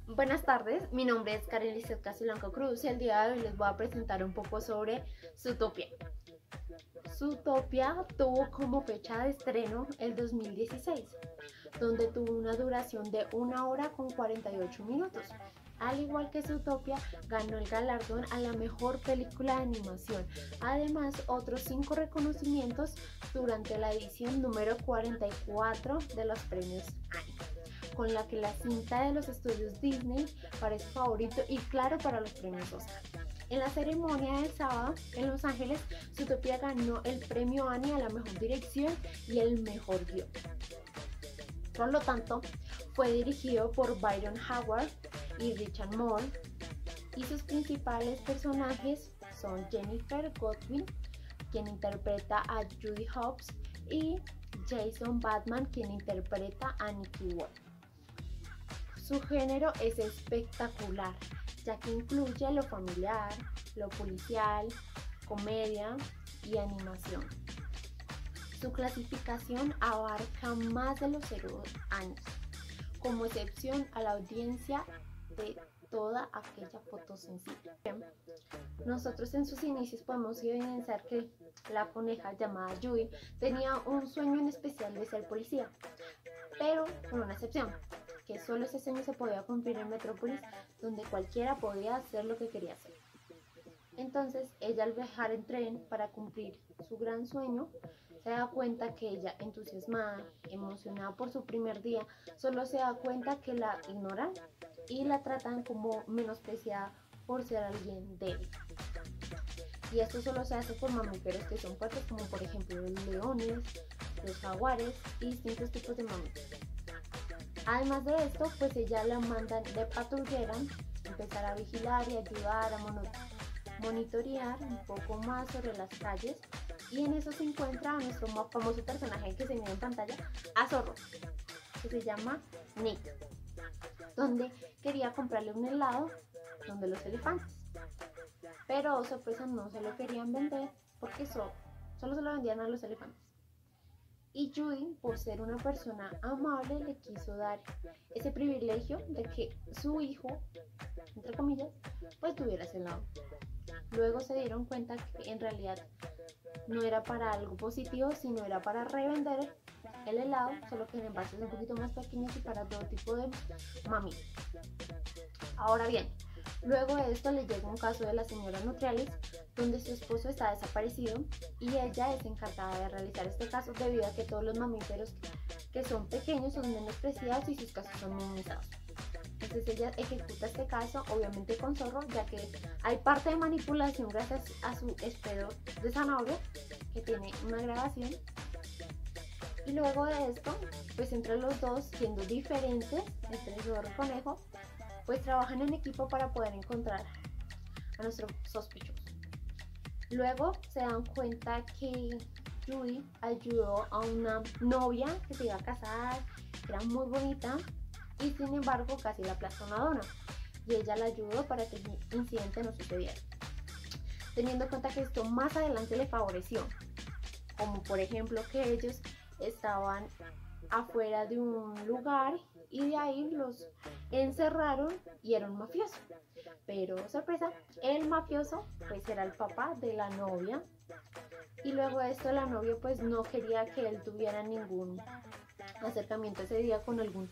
Buenas tardes, mi nombre es Karen Lizeth Casilanco Cruz y el día de hoy les voy a presentar un poco sobre Zootopia. Zootopia tuvo como fecha de estreno el 2016, donde tuvo una duración de 1 hora con 48 minutos. Al igual que Zootopia, ganó el galardón a la mejor película de animación. Además, otros 5 reconocimientos durante la edición número 44 de los premios Annie, con la que la cinta de los estudios Disney parece favorito y claro para los premios Oscar. En la ceremonia del sábado en Los Ángeles, Zootopia ganó el premio Annie a la mejor dirección y el mejor guión. Por lo tanto, fue dirigido por Byron Howard y Richard Moore, y sus principales personajes son Jennifer Godwin, quien interpreta a Judy Hopps, y Jason Bateman, quien interpreta a Nicky Ward. Su género es espectacular, ya que incluye lo familiar, lo policial, comedia y animación. Su clasificación abarca más de los 0 años, como excepción a la audiencia de toda aquella fotosensible. Nosotros en sus inicios podemos evidenciar que la coneja llamada Judy tenía un sueño en especial de ser policía, pero con una excepción, que solo ese sueño se podía cumplir en Metrópolis, donde cualquiera podía hacer lo que quería hacer. Entonces ella, al viajar en tren para cumplir su gran sueño, se da cuenta que ella, entusiasmada, emocionada por su primer día, solo se da cuenta que la ignoran y la tratan como menospreciada por ser alguien débil. Y esto solo se hace por mamíferos que son fuertes, como por ejemplo los leones, los jaguares y distintos tipos de mamíferos. Además de esto, pues ella la mandan de patrullera, empezar a vigilar y ayudar a monitorear un poco más sobre las calles, y en eso se encuentra a nuestro más famoso personaje que se mira en pantalla, a Zorro, que se llama Nick, donde quería comprarle un helado donde los elefantes, pero sorpresa, no se lo querían vender porque solo se lo vendían a los elefantes. Y Judy, por ser una persona amable, le quiso dar ese privilegio de que su hijo, entre comillas, pues tuviera ese helado. Luego se dieron cuenta que en realidad no era para algo positivo, sino era para revender el helado, solo que en envases un poquito más pequeños y para todo tipo de mamíferos. Ahora bien, luego de esto le llega un caso de la señora Nutrialis, donde su esposo está desaparecido y ella es encargada de realizar este caso, debido a que todos los mamíferos que son pequeños son menospreciados y sus casos son minimizados. Entonces ella ejecuta este caso, obviamente con Zorro, ya que hay parte de manipulación gracias a su espejo de zanahoria, que tiene una grabación. Y luego de esto, pues entre los dos, siendo diferentes, entre Zorro y Conejo, pues trabajan en equipo para poder encontrar a nuestro sospechoso. Luego se dan cuenta que Judy ayudó a una novia que se iba a casar, que era muy bonita, y sin embargo casi la aplasta una dona, y ella la ayudó para que el incidente no sucediera, teniendo en cuenta que esto más adelante le favoreció, como por ejemplo que ellos estaban afuera de un lugar y de ahí los encerraron y era un mafioso. Pero sorpresa, el mafioso pues era el papá de la novia, y luego de esto la novia pues no quería que él tuviera ningún acercamiento ese día con algún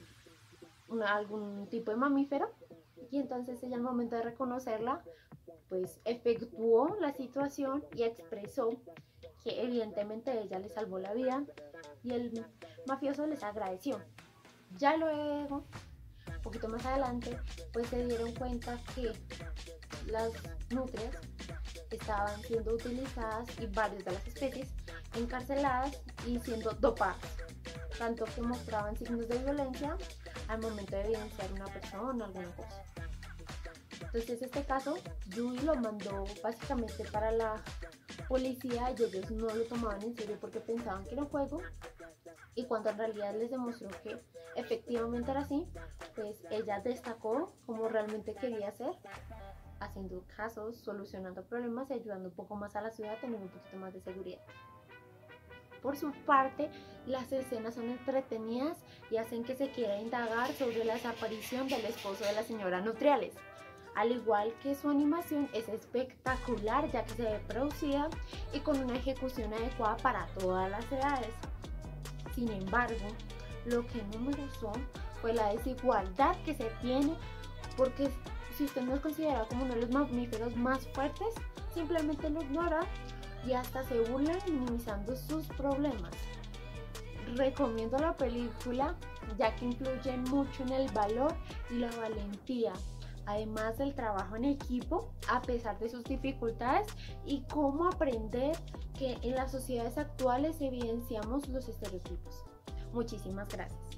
tipo de mamífero, y entonces ella, al momento de reconocerla, pues efectuó la situación y expresó que evidentemente ella le salvó la vida, y el mafioso les agradeció. Ya luego, un poquito más adelante, pues se dieron cuenta que las nutrias estaban siendo utilizadas y varias de las especies encarceladas y siendo dopadas, tanto que mostraban signos de violencia al momento de evidenciar una persona o alguna cosa. Entonces este caso Judy lo mandó básicamente para la policía, y ellos no lo tomaban en serio porque pensaban que era un juego, y cuando en realidad les demostró que efectivamente era así, pues ella destacó como realmente quería ser, haciendo casos, solucionando problemas y ayudando un poco más a la ciudad, teniendo un poquito más de seguridad. por su parte, las escenas son entretenidas y hacen que se quiera indagar sobre la desaparición del esposo de la señora Nutriales. Al igual que su animación es espectacular, ya que se ve producida y con una ejecución adecuada para todas las edades. Sin embargo, lo que no me gustó fue la desigualdad que se tiene, porque si usted no es considerado como uno de los mamíferos más fuertes, simplemente lo ignora y hasta se burlan minimizando sus problemas. Recomiendo la película ya que influye mucho en el valor y la valentía, además del trabajo en equipo a pesar de sus dificultades y cómo aprender que en las sociedades actuales evidenciamos los estereotipos. Muchísimas gracias.